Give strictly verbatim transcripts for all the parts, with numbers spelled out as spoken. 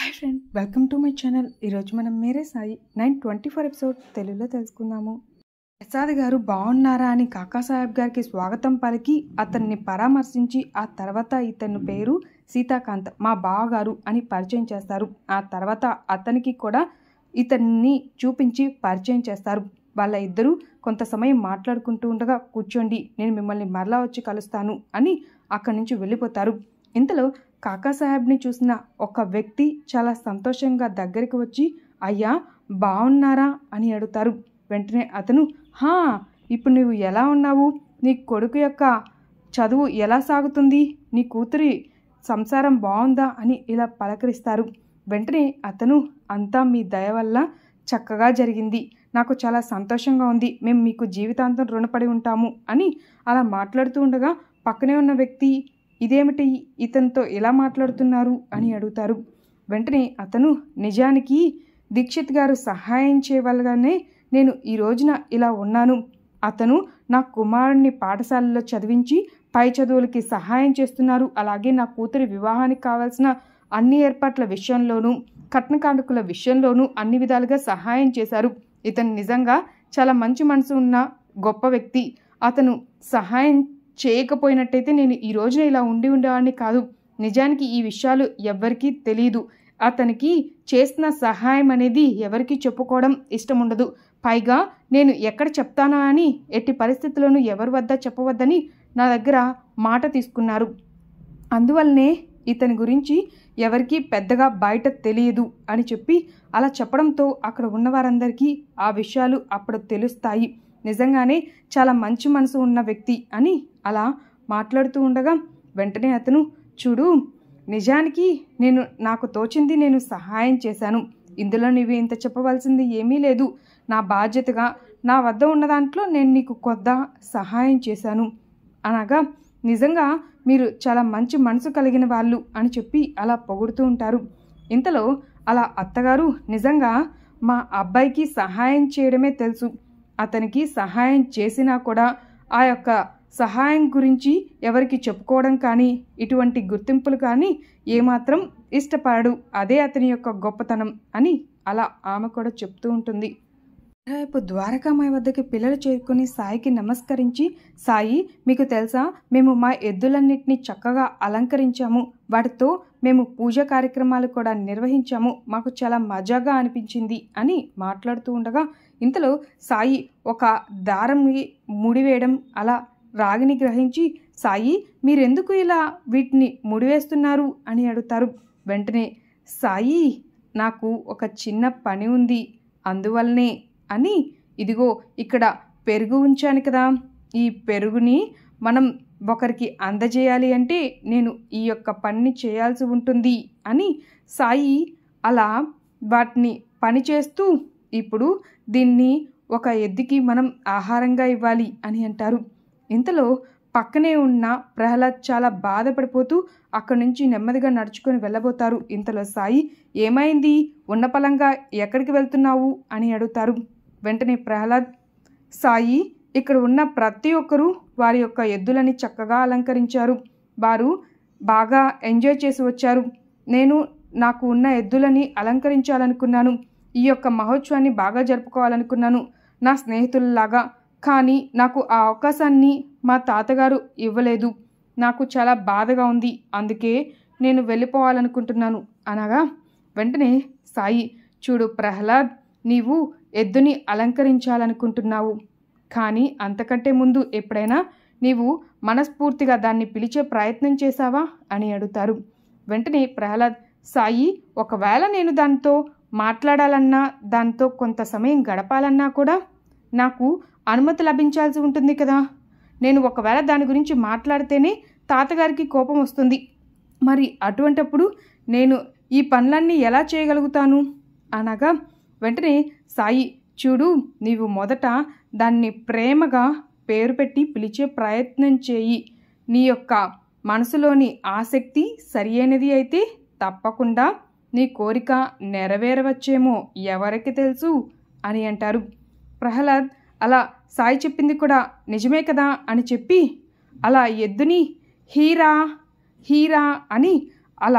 Hi friend, welcome to my channel. ఈరోజు మనం Mere Sai nine twenty four episode తెలుగులో తెలుసుకుందాము. ప్రసాద్ గారు బాగున్నారా అని కాకా సాహెబ్ గారికి స్వాగతం పలికి అతన్ని పరామర్శించి ఆ తర్వాత ఇతని పేరు సీతాకాంత్, మా బావగారు అని పరిచయం చేస్తారు. ఆ తర్వాత అతనికి కూడా ఇతన్ని చూపించి పరిచయం చేస్తారు. వాళ్ళ ఇద్దరూ కొంత సమయం మాట్లాడుకుంటూ ఉండగా కూర్చోండి, నేను మిమ్మల్ని మరలా వచ్చి కలుస్తాను అని అక్కడి నుంచి వెళ్ళిపోతారు. ఇంతలో కాకా సాహెబ్ని చూసిన ఒక వ్యక్తి చాలా సంతోషంగా దగ్గరికి వచ్చి, అయ్యా బాగున్నారా అని అడుగుతారు. వెంటనే అతను, హా ఇప్పుడు నువ్వు ఎలా ఉన్నావు, నీ కొడుకు యొక్క చదువు ఎలా సాగుతుంది, నీ కూతురి సంసారం బాగుందా అని ఇలా పలకరిస్తారు. వెంటనే అతను, అంతా మీ దయ వల్ల చక్కగా జరిగింది, నాకు చాలా సంతోషంగా ఉంది, మేము మీకు జీవితాంతం రుణపడి ఉంటాము అని అలా మాట్లాడుతూ ఉండగా పక్కనే ఉన్న వ్యక్తి, ఇదేమిటి ఇతనితో ఎలా మాట్లాడుతున్నారు అని అడుగుతారు. వెంటనే అతను, నిజానికి దీక్షిత్ గారు సహాయం చేయవలగానే నేను ఈ రోజున ఇలా ఉన్నాను. అతను నా కుమారుడిని పాఠశాలలో చదివించి పై చదువులకి సహాయం చేస్తున్నారు. అలాగే నా కూతురి వివాహానికి కావాల్సిన అన్ని ఏర్పాట్ల విషయంలోనూ కట్నకానుకల విషయంలోనూ అన్ని విధాలుగా సహాయం చేశారు. ఇతను నిజంగా చాలా మంచి మనసు ఉన్న గొప్ప వ్యక్తి. అతను సహాయం చేయకపోయినట్టయితే నేను ఈ రోజున ఇలా ఉండి ఉండేవాడిని కాదు. నిజానికి ఈ విషయాలు ఎవ్వరికీ తెలియదు. అతనికి చేసిన సహాయం అనేది ఎవరికీ చెప్పుకోవడం ఇష్టం ఉండదు. పైగా నేను ఎక్కడ చెప్తానో అని ఎట్టి పరిస్థితుల్లోనూ ఎవరి వద్ద చెప్పవద్దని నా దగ్గర మాట తీసుకున్నారు. అందువల్లనే ఇతని గురించి ఎవరికీ పెద్దగా బయట తెలియదు అని చెప్పి అలా చెప్పడంతో అక్కడ ఉన్న వారందరికీ ఆ విషయాలు అప్పుడు తెలుస్తాయి. నిజంగానే చాలా మంచి మనసు ఉన్న వ్యక్తి అని అలా మాట్లాడుతూ ఉండగా వెంటనే అతను, చూడు నిజానికి నేను నాకు తోచింది నేను సహాయం చేశాను. ఇందులో నువ్వు ఇంత చెప్పవలసింది ఏమీ లేదు. నా బాధ్యతగా నా వద్ద ఉన్న దాంట్లో నేను నీకు కొద్ద సహాయం చేశాను అనగా, నిజంగా మీరు చాలా మంచి మనసు కలిగిన వాళ్ళు అని చెప్పి అలా పొగుడుతూ ఉంటారు. ఇంతలో అలా అత్తగారు, నిజంగా మా అబ్బాయికి సహాయం చేయడమే తెలుసు, అతనికి సహాయం చేసినా కూడా ఆ యొక్క సహాయం గురించి ఎవరికి చెప్పుకోవడం కానీ ఇటువంటి గుర్తింపులు కానీ ఏమాత్రం ఇష్టపడడు, అదే అతని యొక్క గొప్పతనం అని అలా ఆమె కూడా చెప్తూ ఉంటుంది. రేపు ద్వారకామాయి వద్దకి పిల్లలు చేరుకుని సాయికి నమస్కరించి, సాయి మీకు తెలుసా మేము మా ఎద్దులన్నింటినీ చక్కగా అలంకరించాము, వాటితో మేము పూజ కార్యక్రమాలు కూడా నిర్వహించాము, మాకు చాలా మజాగా అనిపించింది అని మాట్లాడుతూ ఉండగా ఇంతలో సాయి ఒక దారంని ముడివేయడం అలా రాగిని గ్రహించి, సాయి మీరెందుకు ఇలా వీటిని ముడివేస్తున్నారు అని అడుగుతారు. వెంటనే సాయి, నాకు ఒక చిన్న పని ఉంది అందువల్లనే అని, ఇదిగో ఇక్కడ పెరుగు ఉంచాను కదా, ఈ పెరుగుని మనం ఒకరికి అందజేయాలి అంటే నేను ఈ యొక్క పని చేయాల్సి ఉంటుంది అని సాయి అలా వాటిని పని చేస్తూ, ఇప్పుడు దీన్ని ఒక ఎద్దుకి మనం ఆహారంగా ఇవ్వాలి అని అంటారు. ఇంతలో పక్కనే ఉన్న ప్రహ్లాద్ చాలా బాధపడిపోతూ అక్కడి నుంచి నెమ్మదిగా నడుచుకొని వెళ్ళబోతారు. ఇంతలో సాయి, ఏమైంది, ఉన్న పలంగా ఎక్కడికి వెళ్తున్నావు అని అడుగుతారు. వెంటనే ప్రహ్లాద్, సాయి ఇక్కడ ఉన్న ప్రతి ఒక్కరూ వారి యొక్క ఎద్దులని చక్కగా అలంకరించారు, వారు బాగా ఎంజాయ్ చేసి వచ్చారు, నేను నాకు ఉన్న ఎద్దులని అలంకరించాలనుకున్నాను, ఈ యొక్క మహోత్సవాన్ని బాగా జరుపుకోవాలనుకున్నాను నా స్నేహితులలాగా, కానీ నాకు ఆ అవకాశాన్ని మా తాతగారు ఇవ్వలేదు, నాకు చాలా బాధగా ఉంది, అందుకే నేను వెళ్ళిపోవాలనుకుంటున్నాను అనగా వెంటనే సాయి, చూడు ప్రహ్లాద్, నీవు ఎద్దుని అలంకరించాలనుకుంటున్నావు, కానీ అంతకంటే ముందు ఎప్పుడైనా నీవు మనస్ఫూర్తిగా దాన్ని పిలిచే ప్రయత్నం చేశావా అని అడుగుతారు. వెంటనే ప్రహ్లాద్, సాయి ఒకవేళ నేను దాంతో మాట్లాడాలన్నా దాంతో కొంత సమయం గడపాలన్నా కూడా నాకు అనుమతి లభించాల్సి ఉంటుంది కదా, నేను ఒకవేళ దాని గురించి మాట్లాడితేనే తాతగారికి కోపం వస్తుంది, మరి అటువంటప్పుడు నేను ఈ పనులన్నీ ఎలా చేయగలుగుతాను అనగా వెంటనే సాయి, చూడు నీవు మొదట దాన్ని ప్రేమగా పేరు పెట్టి పిలిచే ప్రయత్నం చేయి, నీ యొక్క మనసులోని ఆసక్తి సరి అయినది అయితే తప్పకుండా నీ కోరిక నెరవేరవచ్చేమో ఎవరికి తెలుసు అని అంటారు. ప్రహ్లాద్ అలా సాయి చెప్పింది కూడా నిజమే కదా అని చెప్పి అలా ఎద్దుని హీరా హీరా అని అలా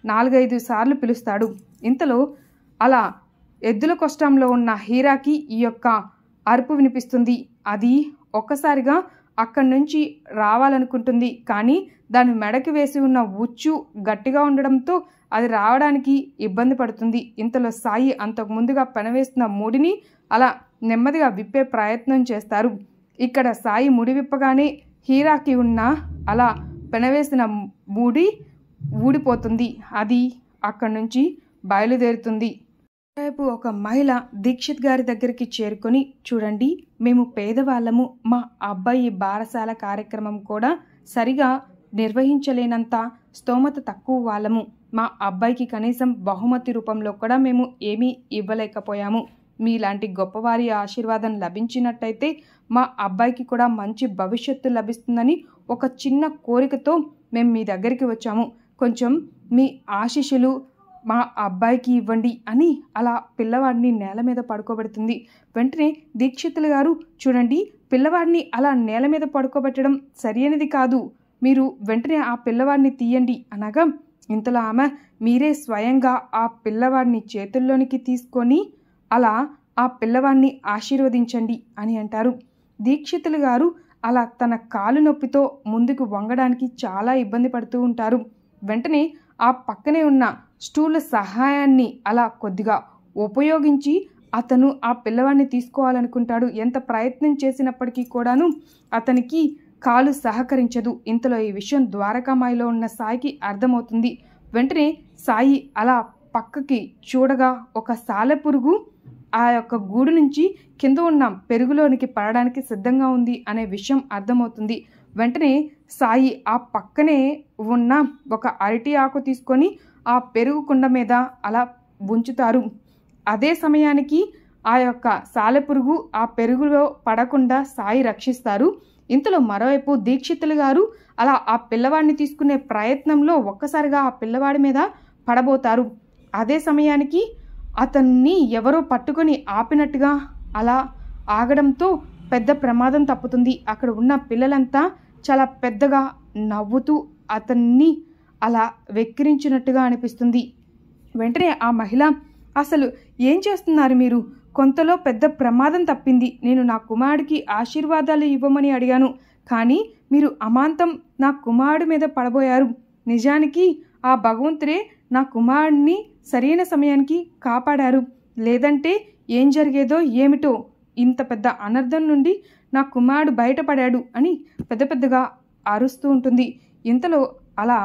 నాలుగైదు సార్లు పిలుస్తాడు. ఇంతలో అలా ఎద్దుల కొష్టంలో ఉన్న హీరాకి ఈ యొక్క అరుపు వినిపిస్తుంది. అది ఒక్కసారిగా అక్కడి నుంచి రావాలనుకుంటుంది. కానీ దాని మెడకి వేసి ఉన్న ఉచ్చు గట్టిగా ఉండడంతో అది రావడానికి ఇబ్బంది పడుతుంది. ఇంతలో సాయి అంతకు ముందుగా పెనవేస్తున్న ముడిని అలా నెమ్మదిగా విప్పే ప్రయత్నం చేస్తారు. ఇక్కడ సాయి ముడి విప్పగానే హీరాకి ఉన్న అలా పెనవేసిన ముడి ఊడిపోతుంది. అది అక్కడి నుంచి బయలుదేరుతుంది. రేపు ఒక మహిళ దీక్షిత్ గారి దగ్గరికి చేరుకొని, చూడండి, మేము పేదవాళ్ళము, మా అబ్బాయి బారసాల కార్యక్రమం కూడా సరిగా నిర్వహించలేనంత స్తోమత తక్కువ వాళ్ళము. మా అబ్బాయికి కనీసం బహుమతి రూపంలో కూడా మేము ఏమీ ఇవ్వలేకపోయాము. మీలాంటి గొప్పవారి ఆశీర్వాదం లభించినట్టయితే మా అబ్బాయికి కూడా మంచి భవిష్యత్తు లభిస్తుందని ఒక చిన్న కోరికతో మేము మీ దగ్గరికి వచ్చాము. కొంచెం మీ ఆశీస్సులు మా అబ్బాయికి ఇవ్వండి అని అలా పిల్లవాడిని నేల మీద పడుకోబెడుతుంది. వెంటనే దీక్షితులు గారు, చూడండి, పిల్లవాడిని అలా నేల మీద పడుకోబెట్టడం సరైనది కాదు, మీరు వెంటనే ఆ పిల్లవాడిని తీయండి అనగా, ఇంతలో ఆమె, మీరే స్వయంగా ఆ పిల్లవాడిని చేతుల్లోనికి తీసుకొని అలా ఆ పిల్లవాడిని ఆశీర్వదించండి అని అంటారు. దీక్షితులు గారు అలా తన కాలు నొప్పితో ముందుకు వంగడానికి చాలా ఇబ్బంది పడుతూ ఉంటారు. వెంటనే ఆ పక్కనే ఉన్న స్టూల్ సహాయాన్ని అలా కొద్దిగా ఉపయోగించి అతను ఆ పిల్లవాడిని తీసుకోవాలనుకుంటాడు. ఎంత ప్రయత్నం చేసినప్పటికీ కూడాను అతనికి కాలు సహకరించదు. ఇంతలో ఈ విషయం ద్వారకామాయిలో ఉన్న సాయికి అర్థమవుతుంది. వెంటనే సాయి అలా పక్కకి చూడగా ఒక సాలెపురుగు ఆ యొక్క గూడు నుంచి కింద ఉన్న పెరుగులోనికి పడడానికి సిద్ధంగా ఉంది అనే విషయం అర్థమవుతుంది. వెంటనే సాయి ఆ పక్కనే ఉన్న ఒక అరటి ఆకు తీసుకొని ఆ పెరుగు కుండ మీద అలా ఉంచుతారు. అదే సమయానికి ఆ యొక్క సాలెపురుగు ఆ పెరుగులో పడకుండా సాయి రక్షిస్తారు. ఇంతలో మరోవైపు దీక్షితులు గారు అలా ఆ పిల్లవాడిని తీసుకునే ప్రయత్నంలో ఒక్కసారిగా ఆ పిల్లవాడి మీద పడబోతారు. అదే సమయానికి అతన్ని ఎవరో పట్టుకొని ఆపినట్టుగా అలా ఆగడంతో పెద్ద ప్రమాదం తప్పుతుంది. అక్కడ ఉన్న పిల్లలంతా చాలా పెద్దగా నవ్వుతూ అతన్ని అలా వెక్కిరించినట్టుగా అనిపిస్తుంది. వెంటనే ఆ మహిళ, అసలు ఏం చేస్తున్నారు మీరు? కొంతలో పెద్ద ప్రమాదం తప్పింది. నేను నా కుమారుడికి ఆశీర్వాదాలు ఇవ్వమని అడిగాను, కానీ మీరు అమాంతం నా కుమారుడి మీద పడబోయారు. నిజానికి ఆ భగవంతుడే నా కుమారుడిని సరైన సమయానికి కాపాడారు. లేదంటే ఏం జరిగేదో ఏమిటో, ఇంత పెద్ద అనర్థం నుండి నా కుమారుడు బయటపడాడు అని పెద్ద పెద్దగా అరుస్తూ ఉంటుంది. ఇంతలో అలా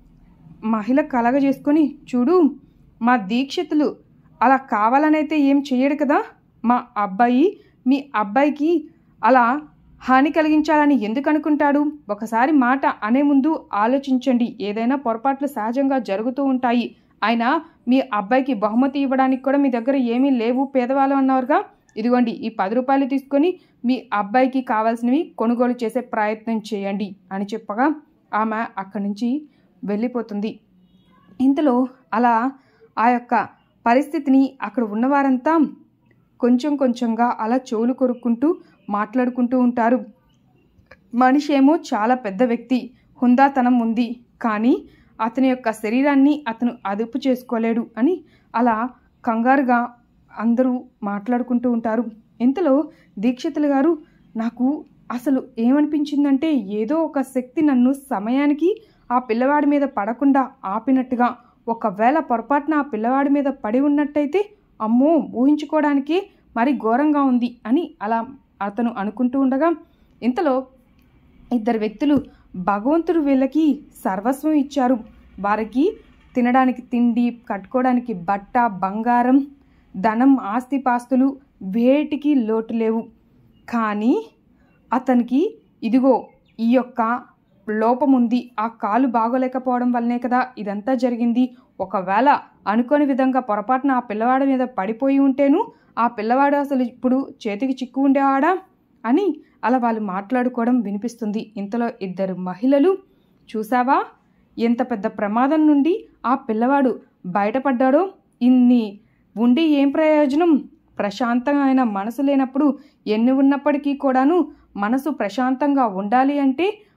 మహిళ కలగజేసుకొని, చూడు, మా దీక్షితులు అలా కావాలనైతే ఏం చెయ్యడు కదా, మా అబ్బాయి మీ అబ్బాయికి అలా హాని కలిగించాలని ఎందుకు అనుకుంటాడు? ఒకసారి మాట అనే ముందు ఆలోచించండి. ఏదైనా పొరపాట్లు సహజంగా జరుగుతూ ఉంటాయి. అయినా మీ అబ్బాయికి బహుమతి ఇవ్వడానికి కూడా మీ దగ్గర ఏమీ లేవు, పేదవాళ్ళు అన్నారుగా, ఇదిగోండి ఈ పది రూపాయలు తీసుకొని మీ అబ్బాయికి కావాల్సినవి కొనుగోలు చేసే ప్రయత్నం చేయండి అని చెప్పగా ఆమె అక్కడి నుంచి వెళ్ళిపోతుంది. ఇంతలో అలా ఆ యొక్క పరిస్థితిని అక్కడ ఉన్నవారంతా కొంచెం కొంచెంగా అలా చెవులు కొరుక్కుంటూ మాట్లాడుకుంటూ ఉంటారు. మనిషి ఏమో చాలా పెద్ద వ్యక్తి, హుందాతనం ఉంది, కానీ అతని యొక్క శరీరాన్ని అతను అదుపు చేసుకోలేడు అని అలా కంగారుగా అందరూ మాట్లాడుకుంటూ ఉంటారు. ఇంతలో దీక్షితులు గారు, నాకు అసలు ఏమనిపించిందంటే ఏదో ఒక శక్తి నన్ను సమయానికి ఆ పిల్లవాడి మీద పడకుండా ఆపినట్టుగా, ఒకవేళ పొరపాటున ఆ పిల్లవాడి మీద పడి ఉన్నట్టయితే అమ్మో ఊహించుకోవడానికి మరి ఘోరంగా ఉంది అని అలా అతను అనుకుంటూ ఉండగా, ఇంతలో ఇద్దరు వ్యక్తులు, భగవంతుడు వీళ్ళకి సర్వస్వం ఇచ్చారు, వారికి తినడానికి తిండి, కట్టుకోవడానికి బట్ట, బంగారం, ధనం, ఆస్తిపాస్తులు వేటికి లోటు లేవు, కానీ అతనికి ఇదిగో ఈ యొక్క లోపం ఉంది, ఆ కాలు బాగోలేకపోవడం వల్లనే కదా ఇదంతా జరిగింది. ఒకవేళ అనుకోని విధంగా పొరపాటున ఆ పిల్లవాడి మీద పడిపోయి ఉంటేను ఆ పిల్లవాడు అసలు ఇప్పుడు చేతికి చిక్కు ఉండేవాడా అని అలా వాళ్ళు మాట్లాడుకోవడం వినిపిస్తుంది. ఇంతలో ఇద్దరు మహిళలు, చూసావా ఎంత పెద్ద ప్రమాదం నుండి ఆ పిల్లవాడు బయటపడ్డాడో, ఇన్ని ఉండి ఏం ప్రయోజనం? ప్రశాంతమైన మనసు లేనప్పుడు ఎన్ని ఉన్నప్పటికీ కూడాను మనసు ప్రశాంతంగా ఉండాలి అంటే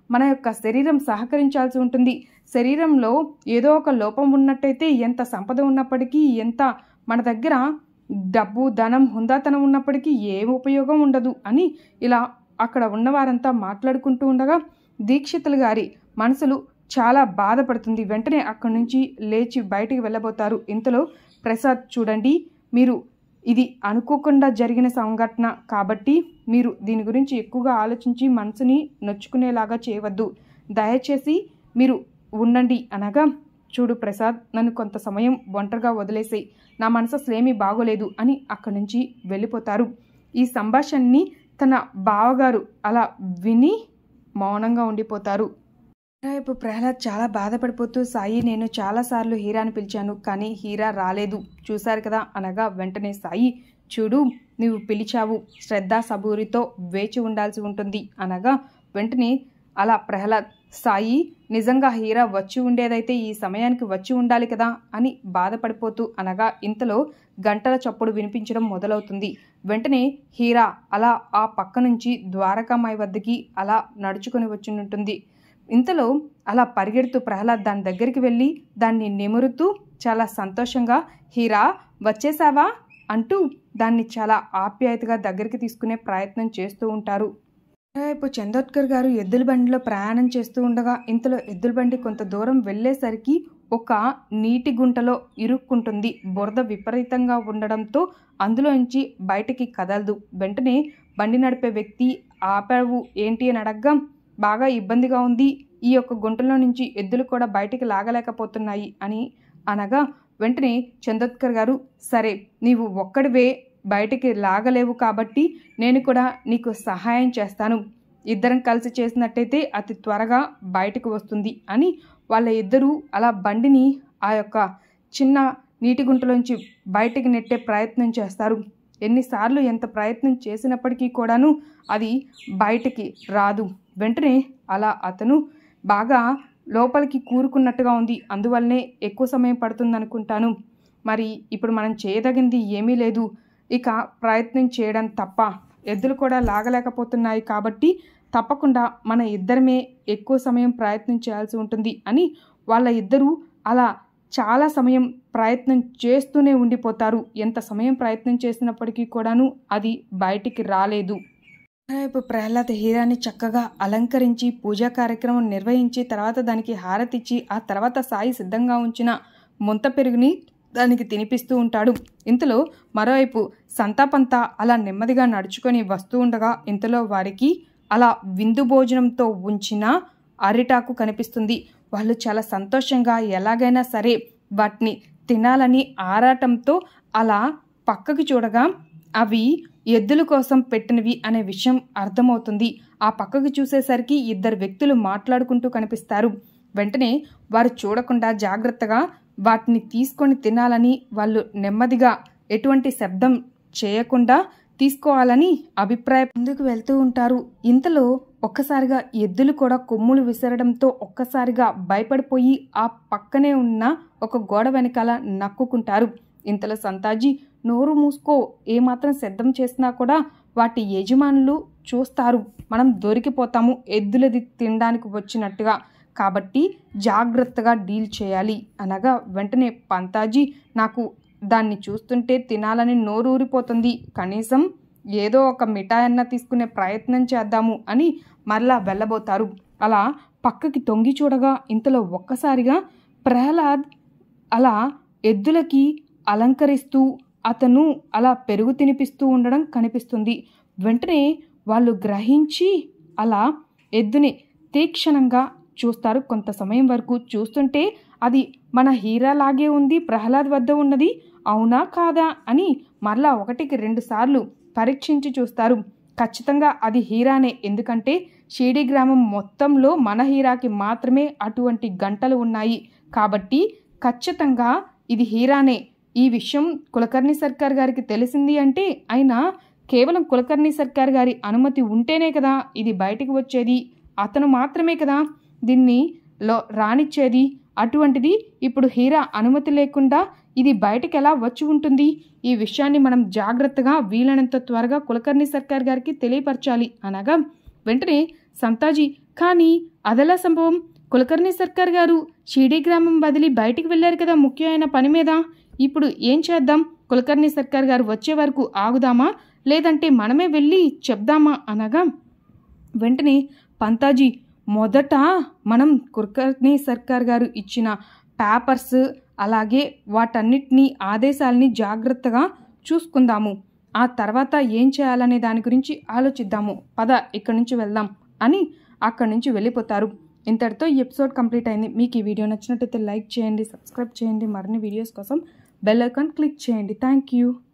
మన యొక్క శరీరం సహకరించాల్సి ఉంటుంది. శరీరంలో ఏదో ఒక లోపం ఉన్నట్టయితే ఎంత సంపద ఉన్నప్పటికీ, ఎంత మన దగ్గర డబ్బు ధనం హుందాతనం ఉన్నప్పటికీ ఏ ఉపయోగం ఉండదు అని ఇలా అక్కడ ఉన్నవారంతా మాట్లాడుకుంటూ ఉండగా దీక్షితులు గారి మనసులు చాలా బాధపడుతుంది. వెంటనే అక్కడి నుంచి లేచి బయటికి వెళ్ళబోతారు. ఇంతలో ప్రసాద్, చూడండి, మీరు ఇది అనుకోకుండా జరిగిన సంఘటన కాబట్టి మీరు దీని గురించి ఎక్కువగా ఆలోచించి మనసుని నొచ్చుకునేలాగా చేయవద్దు. దయచేసి మీరు ఉండండి అనగా, చూడు ప్రసాద్, నన్ను కొంత సమయం ఒంటరిగా వదిలేసేయి, నా మనసు అసలేమీ బాగోలేదు అని అక్కడి నుంచి వెళ్ళిపోతారు. ఈ సంభాషణని తన బావగారు అలా విని మౌనంగా ఉండిపోతారు. రేపు ప్రహ్లాద్ చాలా బాధపడిపోతూ, సాయి, నేను చాలాసార్లు హీరాని పిలిచాను కానీ హీరా రాలేదు, చూశారు కదా అనగా, వెంటనే సాయి, చూడు, నువ్వు పిలిచావు, శ్రద్ధ సబూరితో వేచి ఉండాల్సి ఉంటుంది అనగా, వెంటనే అలా ప్రహ్లాద్, సాయి, నిజంగా హీరా వచ్చి ఉండేదైతే ఈ సమయానికి వచ్చి ఉండాలి కదా అని బాధపడిపోతూ అనగా, ఇంతలో గంటల చప్పుడు వినిపించడం మొదలవుతుంది. వెంటనే హీరా అలా ఆ పక్క నుంచి ద్వారకామాయి వద్దకి అలా నడుచుకొని వచ్చి ఉంటుంది. ఇంతలో అలా పరిగెడుతూ ప్రహ్లాద్ దాని దగ్గరికి వెళ్ళి దాన్ని నిమురుతూ చాలా సంతోషంగా, హీరా వచ్చేసావా అంటూ దాన్ని చాలా ఆప్యాయతగా దగ్గరికి తీసుకునే ప్రయత్నం చేస్తూ ఉంటారు. రేపు చందోద్కర్ గారు ఎద్దుల బండిలో ప్రయాణం చేస్తూ ఉండగా ఇంతలో ఎద్దుల బండి కొంత దూరం వెళ్ళేసరికి ఒక నీటి గుంటలో ఇరుక్కుంటుంది. బురద విపరీతంగా ఉండడంతో అందులోంచి బయటికి కదలదు. వెంటనే బండి నడిపే వ్యక్తి, ఆపావు ఏంటి అని అడగ్గా, బాగా ఇబ్బందిగా ఉంది, ఈ యొక్క గుంటలో నుంచి ఎద్దులు కూడా బయటికి లాగలేకపోతున్నాయి అని అనగా, వెంటనే చందోద్కర్ గారు, సరే, నీవు ఒక్కడివే బయటికి లాగలేవు కాబట్టి నేను కూడా నీకు సహాయం చేస్తాను, ఇద్దరం కలిసి చేసినట్టయితే అతి త్వరగా బయటకు వస్తుంది అని వాళ్ళ ఇద్దరూ అలా బండిని ఆ యొక్క చిన్న నీటి గుంటలోంచి బయటికి నెట్టే ప్రయత్నం చేస్తారు. ఎన్నిసార్లు ఎంత ప్రయత్నం చేసినప్పటికీ కూడాను అది బయటికి రాదు. వెంటనే అలా అతను బాగా లోపలికి కూరుకున్నట్టుగా ఉంది, అందువల్లనే ఎక్కువ సమయం పడుతుంది అనుకుంటాను, మరి ఇప్పుడు మనం చేయదగింది ఏమీ లేదు, ఇక ప్రయత్నం చేయడం తప్ప, ఎద్దులు కూడా లాగలేకపోతున్నాయి కాబట్టి తప్పకుండా మన ఇద్దరమే ఎక్కువ సమయం ప్రయత్నం చేయాల్సి ఉంటుంది అని వాళ్ళ ఇద్దరూ అలా చాలా సమయం ప్రయత్నం చేస్తూనే ఉండిపోతారు. ఎంత సమయం ప్రయత్నం చేసినప్పటికీ కూడాను అది బయటికి రాలేదు. రేపు ప్రహ్లాద్ హీరాని చక్కగా అలంకరించి పూజా కార్యక్రమం నిర్వహించి తర్వాత దానికి హారతిచ్చి ఆ తర్వాత సాయి సిద్ధంగా ఉంచిన ముంత పెరుగుని దానికి తినిపిస్తూ ఉంటాడు. ఇంతలో మరోవైపు సంతాపంతా అలా నెమ్మదిగా నడుచుకొని వస్తూ ఉండగా ఇంతలో వారికి అలా విందు భోజనంతో ఉంచిన అరిటాకు కనిపిస్తుంది. వాళ్ళు చాలా సంతోషంగా ఎలాగైనా సరే వాటిని తినాలని ఆరాటంతో అలా పక్కకి చూడగా అవి ఎద్దుల కోసం పెట్టినవి అనే విషయం అర్థమవుతుంది. ఆ పక్కకి చూసేసరికి ఇద్దరు వ్యక్తులు మాట్లాడుకుంటూ కనిపిస్తారు. వెంటనే వారు చూడకుండా జాగ్రత్తగా వాటిని తీసుకొని తినాలని వాళ్ళు నెమ్మదిగా ఎటువంటి శబ్దం చేయకుండా తీసుకోవాలని అభిప్రాయం ముందుకు వెళ్తూ ఉంటారు. ఇంతలో ఒక్కసారిగా ఎద్దులు కూడా కొమ్ములు విసరడంతో ఒక్కసారిగా భయపడిపోయి ఆ పక్కనే ఉన్న ఒక గోడ వెనకాల నక్కుకుంటారు. ఇంతలో సంతాజీ, నోరు మూసుకో, ఏమాత్రం శబ్దం చేసినా కూడా వాటి యజమానులు చూస్తారు, మనం దొరికిపోతాము, ఎద్దులది తినడానికి వచ్చినట్టుగా, కాబట్టి జాగ్రత్తగా డీల్ చేయాలి అనగా వెంటనే పంతాజీ, నాకు దాన్ని చూస్తుంటే తినాలని నోరూరిపోతుంది, కనీసం ఏదో ఒక మిఠాయన్న తీసుకునే ప్రయత్నం చేద్దాము అని మరలా వెళ్ళబోతారు. అలా పక్కకి తొంగి చూడగా ఇంతలో ఒక్కసారిగా ప్రహ్లాద్ అలా ఎద్దులకి అలంకరిస్తూ అతను అలా పెరుగు తినిపిస్తూ ఉండడం కనిపిస్తుంది. వెంటనే వాళ్ళు గ్రహించి అలా ఎద్దుని తీక్షణంగా చూస్తారు. కొంత సమయం వరకు చూస్తుంటే అది మన హీరాలాగే ఉంది, ప్రహ్లాద్ వద్ద ఉన్నది, అవునా కాదా అని మరలా ఒకటికి రెండు సార్లు పరీక్షించి చూస్తారు. ఖచ్చితంగా అది హీరానే, ఎందుకంటే షీడీ గ్రామం మొత్తంలో మన హీరాకి మాత్రమే అటువంటి గంటలు ఉన్నాయి, కాబట్టి ఖచ్చితంగా ఇది హీరానే. ఈ విషయం కులకర్ణి సర్కార్ గారికి తెలిసింది అంటే అయినా కేవలం కులకర్ణి సర్కార్ గారి అనుమతి ఉంటేనే కదా ఇది బయటికి వచ్చేది, అతను మాత్రమే కదా దీన్ని లో రానిచ్చేది, అటువంటిది ఇప్పుడు హీరా అనుమతి లేకుండా ఇది బయటకు ఎలా వచ్చి ఉంటుంది? ఈ విషయాన్ని మనం జాగ్రత్తగా వీలైనంత త్వరగా కులకర్ణి సర్కార్ గారికి తెలియపరచాలి అనగా వెంటనే సంతాజీ, కానీ అదలా సంభవం? కులకర్ణి సర్కార్ గారు షిరిడి గ్రామం వదిలి బయటికి వెళ్ళారు కదా ముఖ్యమైన పని మీద. ఇప్పుడు ఏం చేద్దాం? కులకర్ణి సర్కార్ గారు వచ్చే వరకు ఆగుదామా, లేదంటే మనమే వెళ్ళి చెప్దామా అనగా వెంటనే పంతాజీ, మొదట మనం కులకర్ణి సర్కార్ గారు ఇచ్చిన పేపర్స్ అలాగే వాటన్నిటినీ ఆదేశాలని జాగ్రత్తగా చూసుకుందాము. ఆ తర్వాత ఏం చేయాలనే దాని గురించి ఆలోచిద్దాము. పద ఇక్కడి నుంచి వెళ్దాం అని అక్కడి నుంచి వెళ్ళిపోతారు. ఇంతటితో ఈ ఎపిసోడ్ కంప్లీట్ అయింది. మీకు ఈ వీడియో నచ్చినట్టయితే లైక్ చేయండి, సబ్స్క్రైబ్ చేయండి. మరిన్ని వీడియోస్ కోసం బెల్ ఐకాన్ క్లిక్ చేయండి. Thank you.